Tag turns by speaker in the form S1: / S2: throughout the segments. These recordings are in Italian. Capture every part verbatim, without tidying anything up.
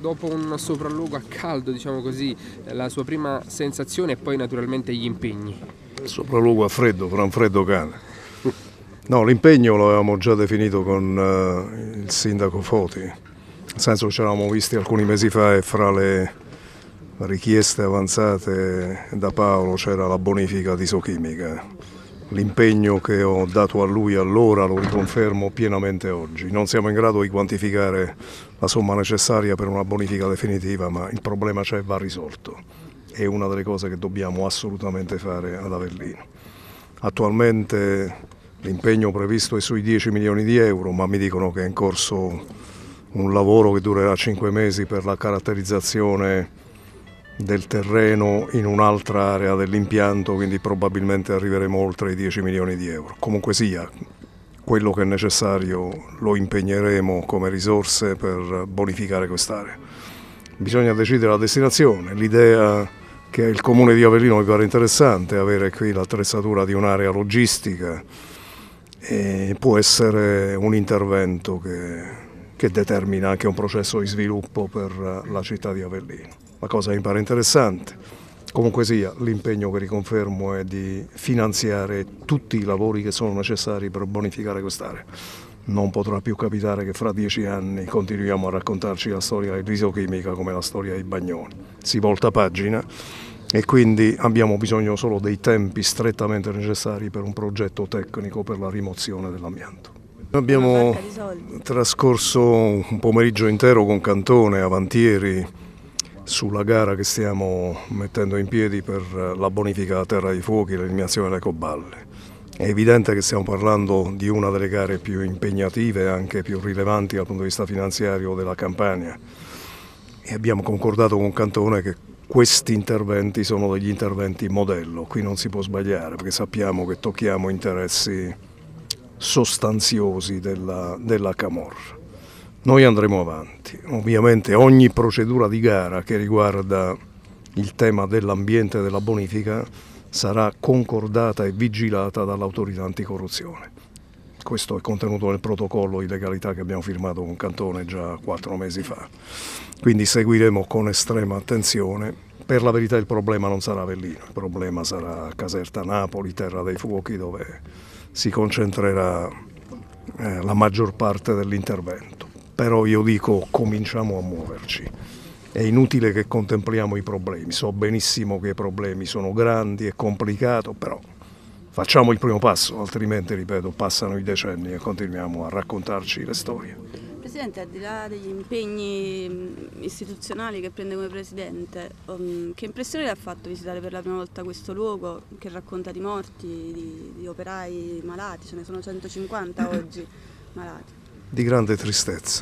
S1: dopo un sopralluogo a caldo, diciamo così, la sua prima sensazione e poi naturalmente gli impegni.
S2: Il sopralluogo a freddo, fra un freddo cane. No, l'impegno lo avevamo già definito con uh, il sindaco Foti, nel senso che ci eravamo visti alcuni mesi fa e fra le richieste avanzate da Paolo c'era la bonifica di Isochimica. L'impegno che ho dato a lui allora lo riconfermo pienamente oggi. Non siamo in grado di quantificare la somma necessaria per una bonifica definitiva, ma il problema c'è e va risolto. È una delle cose che dobbiamo assolutamente fare ad Avellino. Attualmente l'impegno previsto è sui dieci milioni di euro, ma mi dicono che è in corso un lavoro che durerà cinque mesi per la caratterizzazione del terreno in un'altra area dell'impianto, quindi probabilmente arriveremo oltre i dieci milioni di euro. Comunque sia, quello che è necessario lo impegneremo come risorse per bonificare quest'area. Bisogna decidere la destinazione. L'idea che il comune di Avellino mi pare interessante, avere qui l'attrezzatura di un'area logistica, e può essere un intervento che, che determina anche un processo di sviluppo per la città di Avellino. La cosa mi pare interessante. Comunque sia, l'impegno che riconfermo è di finanziare tutti i lavori che sono necessari per bonificare quest'area. Non potrà più capitare che fra dieci anni continuiamo a raccontarci la storia di Isochimica come la storia di Bagnoli. Si volta pagina e quindi abbiamo bisogno solo dei tempi strettamente necessari per un progetto tecnico per la rimozione dell'amianto. Abbiamo trascorso un pomeriggio intero con Cantone, Avantieri, sulla gara che stiamo mettendo in piedi per la bonifica della terra dei fuochi e l'eliminazione delle coballe. È evidente che stiamo parlando di una delle gare più impegnative e anche più rilevanti dal punto di vista finanziario della Campania e abbiamo concordato con Cantone che questi interventi sono degli interventi modello. Qui non si può sbagliare perché sappiamo che tocchiamo interessi sostanziosi della, della Camorra. Noi andremo avanti, ovviamente ogni procedura di gara che riguarda il tema dell'ambiente e della bonifica sarà concordata e vigilata dall'autorità anticorruzione. Questo è contenuto nel protocollo di legalità che abbiamo firmato con Cantone già quattro mesi fa, quindi seguiremo con estrema attenzione. Per la verità il problema non sarà Avellino, il problema sarà Caserta Napoli, Terra dei Fuochi, dove si concentrerà eh, la maggior parte dell'intervento. Però io dico, cominciamo a muoverci. È inutile che contempliamo i problemi. So benissimo che i problemi sono grandi e complicati, però facciamo il primo passo, altrimenti, ripeto, passano i decenni e continuiamo a raccontarci le storie.
S3: Presidente, al di là degli impegni istituzionali che prende come Presidente, um, che impressione le ha fatto visitare per la prima volta questo luogo che racconta di morti, di, di operai malati? Ce ne sono centocinquanta oggi malati.
S2: Di grande tristezza.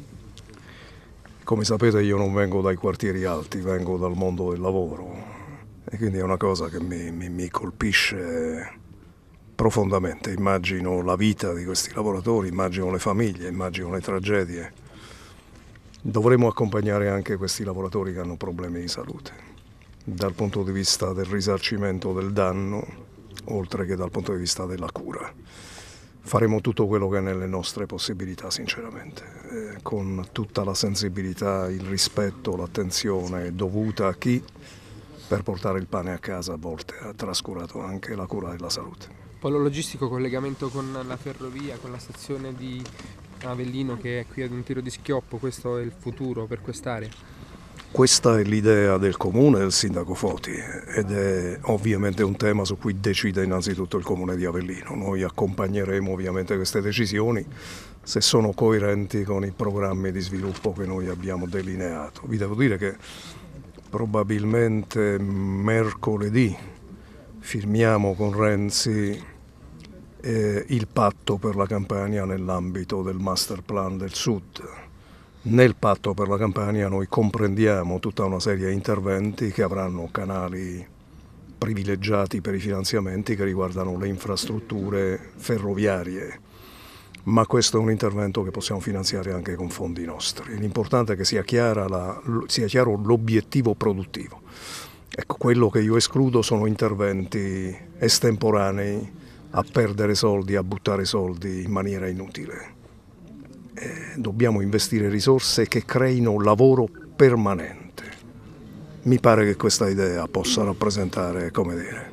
S2: Come sapete io non vengo dai quartieri alti, vengo dal mondo del lavoro e quindi è una cosa che mi, mi, mi colpisce profondamente. Immagino la vita di questi lavoratori, immagino le famiglie, immagino le tragedie. Dovremo accompagnare anche questi lavoratori che hanno problemi di salute, dal punto di vista del risarcimento del danno, oltre che dal punto di vista della cura. Faremo tutto quello che è nelle nostre possibilità, sinceramente, eh, con tutta la sensibilità, il rispetto, l'attenzione dovuta a chi, per portare il pane a casa, a volte ha trascurato anche la cura della salute.
S1: Polo logistico, collegamento con la ferrovia, con la stazione di Avellino che è qui ad un tiro di schioppo, questo è il futuro per quest'area?
S2: Questa è l'idea del comune e del sindaco Foti ed è ovviamente un tema su cui decide innanzitutto il comune di Avellino. Noi accompagneremo ovviamente queste decisioni se sono coerenti con i programmi di sviluppo che noi abbiamo delineato. Vi devo dire che probabilmente mercoledì firmiamo con Renzi eh, il patto per la Campania nell'ambito del master plan del Sud. Nel patto per la Campania noi comprendiamo tutta una serie di interventi che avranno canali privilegiati per i finanziamenti che riguardano le infrastrutture ferroviarie, ma questo è un intervento che possiamo finanziare anche con fondi nostri. L'importante è che sia, chiara la, sia chiaro l'obiettivo produttivo. Ecco, quello che io escludo sono interventi estemporanei a perdere soldi, a buttare soldi in maniera inutile. Eh, dobbiamo investire risorse che creino lavoro permanente. Mi pare che questa idea possa rappresentare, come dire,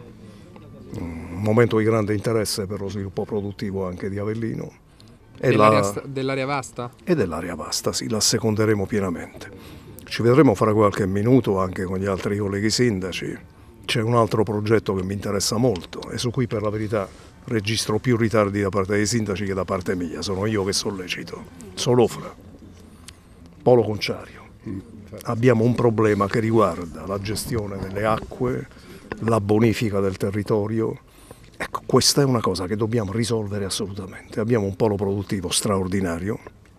S2: un momento di grande interesse per lo sviluppo produttivo anche di Avellino.
S1: Dell'area la... dell'area vasta?
S2: E dell'area vasta, sì, la seconderemo pienamente. Ci vedremo fra qualche minuto anche con gli altri colleghi sindaci. C'è un altro progetto che mi interessa molto e su cui per la verità registro più ritardi da parte dei sindaci che da parte mia. Sono io che sollecito. Solofra, Polo Conciario. Abbiamo un problema che riguarda la gestione delle acque, la bonifica del territorio. Ecco, questa è una cosa che dobbiamo risolvere assolutamente. Abbiamo un polo produttivo straordinario,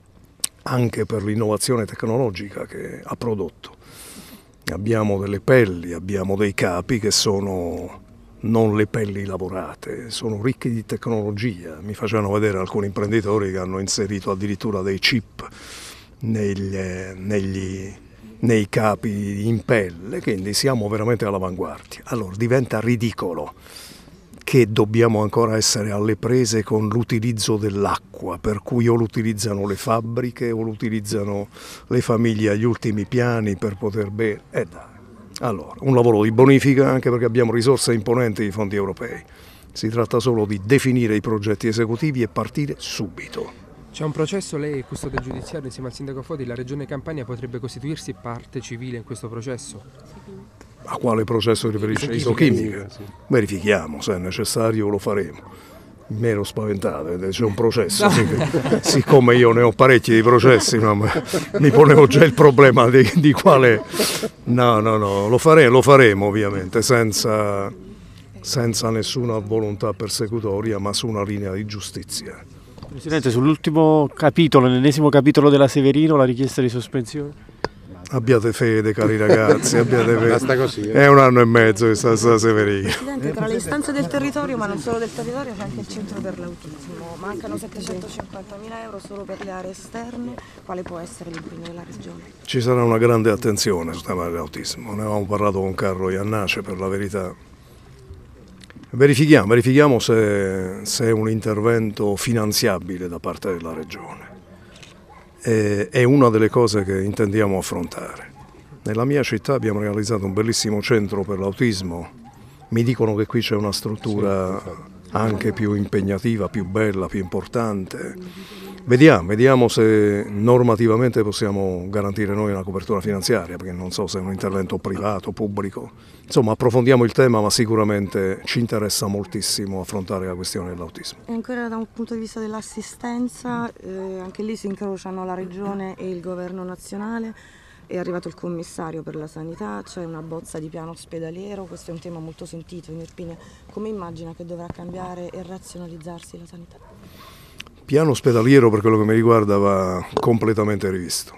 S2: anche per l'innovazione tecnologica che ha prodotto. Abbiamo delle pelli, abbiamo dei capi che sono non le pelli lavorate, sono ricchi di tecnologia. Mi facevano vedere alcuni imprenditori che hanno inserito addirittura dei chip negli, negli, nei capi in pelle, quindi siamo veramente all'avanguardia. Allora diventa ridicolo che dobbiamo ancora essere alle prese con l'utilizzo dell'acqua, per cui o l'utilizzano le fabbriche o l'utilizzano le famiglie agli ultimi piani per poter bere. Eh dai. Allora, un lavoro di bonifica, anche perché abbiamo risorse imponenti di fondi europei. Si tratta solo di definire i progetti esecutivi e partire subito.
S1: C'è un processo, lei è custode giudiziario insieme al sindaco Foti, la Regione Campania potrebbe costituirsi parte civile in questo processo?
S2: A quale processo riferisce? Isochimica? Sì. Verifichiamo, se è necessario lo faremo. Mi ero spaventato, c'è un processo, no. Siccome io ne ho parecchi di processi, no, mi ponevo già il problema di, di quale... No, no, no, lo faremo, lo faremo ovviamente, senza, senza nessuna volontà persecutoria, ma su una linea di giustizia.
S4: Presidente, sull'ultimo capitolo, l'ennesimo capitolo della Severino, la richiesta di sospensione?
S2: Abbiate fede, cari ragazzi, abbiate fede. Così, eh. È un anno e mezzo che sta a Severino.
S5: Presidente, tra le istanze del territorio, ma non solo del territorio, c'è anche il centro per l'autismo. Mancano settecentocinquantamila euro solo per le aree esterne. Quale può essere l'impegno della Regione?
S2: Ci sarà una grande attenzione sul tema dell'autismo. Ne avevamo parlato con Carlo Iannace, per la verità. Verifichiamo, verifichiamo se, se è un intervento finanziabile da parte della Regione. È una delle cose che intendiamo affrontare. Nella mia città abbiamo realizzato un bellissimo centro per l'autismo. Mi dicono che qui c'è una struttura anche più impegnativa, più bella, più importante. Vediamo, vediamo se normativamente possiamo garantire noi una copertura finanziaria, perché non so se è un intervento privato, pubblico. Insomma, approfondiamo il tema, ma sicuramente ci interessa moltissimo affrontare la questione dell'autismo.
S5: E ancora da un punto di vista dell'assistenza, eh, anche lì si incrociano la Regione e il Governo nazionale. È arrivato il commissario per la sanità, c'è una bozza di piano ospedaliero, questo è un tema molto sentito in Irpinia. Come immagina che dovrà cambiare e razionalizzarsi la sanità?
S2: Piano ospedaliero, per quello che mi riguarda, va completamente rivisto.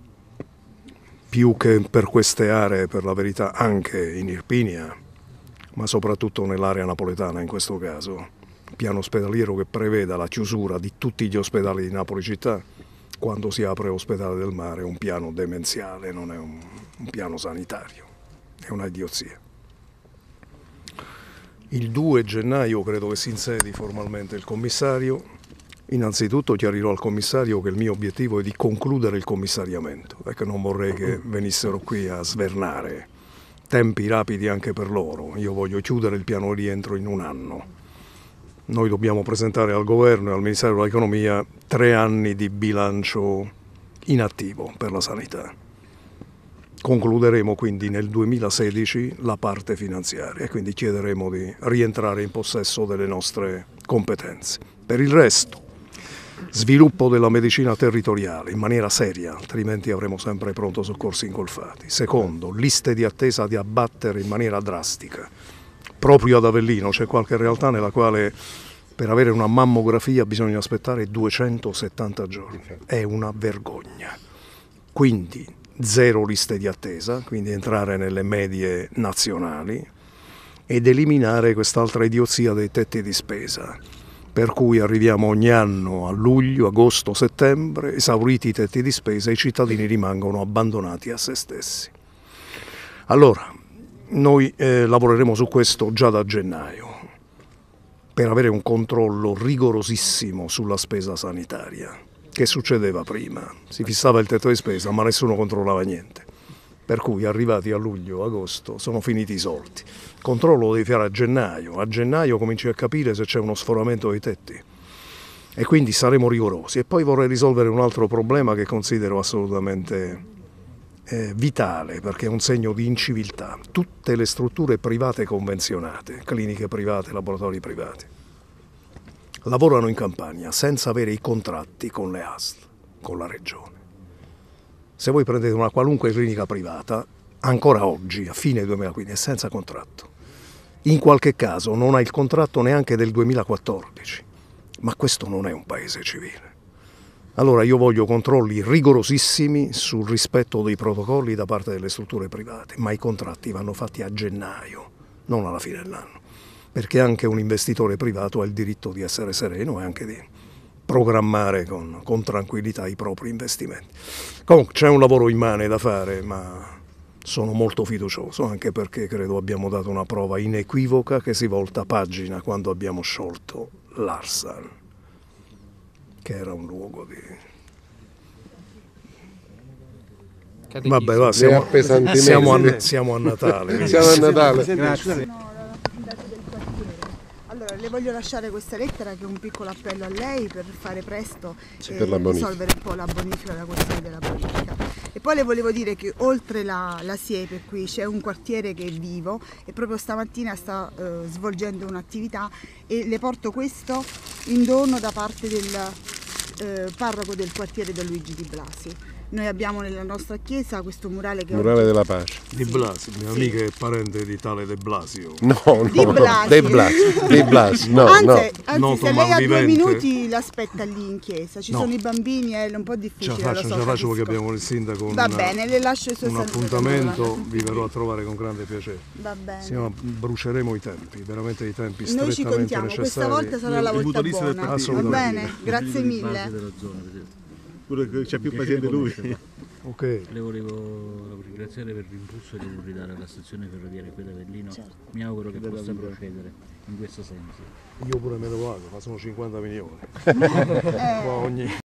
S2: Più che per queste aree, per la verità, anche in Irpinia, ma soprattutto nell'area napoletana in questo caso. Piano ospedaliero che preveda la chiusura di tutti gli ospedali di Napoli città. Quando si apre l'ospedale del mare è un piano demenziale, non è un, un piano sanitario, è una idiozia. Il due gennaio credo che si insedi formalmente il commissario. Innanzitutto chiarirò al commissario che il mio obiettivo è di concludere il commissariamento e che non vorrei che venissero qui a svernare tempi rapidi anche per loro. Io voglio chiudere il piano rientro in un anno. Noi dobbiamo presentare al governo e al Ministero dell'Economia tre anni di bilancio inattivo per la sanità. Concluderemo quindi nel duemilasedici la parte finanziaria e quindi chiederemo di rientrare in possesso delle nostre competenze. Per il resto, sviluppo della medicina territoriale in maniera seria, altrimenti avremo sempre pronto soccorsi ingolfati. Secondo, liste di attesa da abbattere in maniera drastica. Proprio ad Avellino c'è qualche realtà nella quale per avere una mammografia bisogna aspettare duecentosettanta giorni. È una vergogna. Quindi zero liste di attesa, quindi entrare nelle medie nazionali ed eliminare quest'altra idiozia dei tetti di spesa. Per cui arriviamo ogni anno a luglio, agosto, settembre, esauriti i tetti di spesa, i cittadini rimangono abbandonati a se stessi. Allora, noi eh, lavoreremo su questo già da gennaio per avere un controllo rigorosissimo sulla spesa sanitaria. Che succedeva prima? Si fissava il tetto di spesa ma nessuno controllava niente. Per cui arrivati a luglio, agosto, sono finiti i soldi. Il controllo lo devi fare a gennaio. A gennaio cominci a capire se c'è uno sforamento dei tetti. E quindi saremo rigorosi. E poi vorrei risolvere un altro problema che considero assolutamente eh, vitale, perché è un segno di inciviltà. Tutte le strutture private convenzionate, cliniche private, laboratori privati, lavorano in campagna senza avere i contratti con le A S L, con la regione. Se voi prendete una qualunque clinica privata, ancora oggi, a fine duemilaquindici, è senza contratto. In qualche caso non ha il contratto neanche del duemilaquattordici. Ma questo non è un paese civile. Allora io voglio controlli rigorosissimi sul rispetto dei protocolli da parte delle strutture private, ma i contratti vanno fatti a gennaio, non alla fine dell'anno, perché anche un investitore privato ha il diritto di essere sereno e anche di programmare con, con tranquillità i propri investimenti. Comunque c'è un lavoro immane da fare, ma sono molto fiducioso, anche perché credo abbiamo dato una prova inequivoca che si volta pagina quando abbiamo sciolto l'Arsan, che era un luogo di... Vabbè, va, siamo, siamo, a, siamo a Natale.
S6: Siamo a Natale.
S7: Grazie. Allora, le voglio lasciare questa lettera che è un piccolo appello a lei per fare presto
S6: sì,
S7: e
S6: per la
S7: risolvere un po' la bonifica, la questione della bonifica. E poi le volevo dire che oltre la, la Siepe qui c'è un quartiere che è vivo e proprio stamattina sta eh, svolgendo un'attività e le porto questo in dono da parte del eh, parroco del quartiere Don Luigi Di Blasi. Noi abbiamo nella nostra chiesa questo murale che
S6: Murale
S7: oggi...
S6: della pace.
S2: Di Blasi, mia
S7: sì.
S2: amica è parente di tale De Blasio.
S6: No, no,
S7: Di Blasi.
S6: De Blasi, De Blasi, no,
S7: anzi,
S6: no.
S7: anzi
S2: Noto
S7: se lei ha due
S2: malvivente.
S7: minuti l'aspetta lì in chiesa, ci
S2: No.
S7: sono i bambini, è un po'
S2: Ce
S7: difficile.
S2: la faccio,
S7: lo so,
S2: ce la faccio perché
S7: capisco.
S2: abbiamo il sindaco
S7: Va
S2: una-
S7: bene, le lascio i suoi
S2: un
S7: saluti.
S2: appuntamento, vi verrò a trovare con grande piacere.
S7: Va bene.
S2: Siamo- bruceremo i tempi, veramente i tempi
S7: Noi ci
S2: strettamente
S7: contiamo,
S2: necessari.
S7: questa volta sarà la volta buona. Va
S2: Assolutamente.
S7: bene, grazie mille.
S8: Pure che c'è più paziente lui.
S2: Ok.
S9: Le volevo ringraziare per l'impulso che vuole dare alla stazione ferroviaria qui da Avellino.
S7: Certo.
S9: Mi auguro che possa procedere in questo senso.
S2: Io pure me lo pago, ma sono cinquanta milioni.
S7: Eh.
S2: Qua ogni...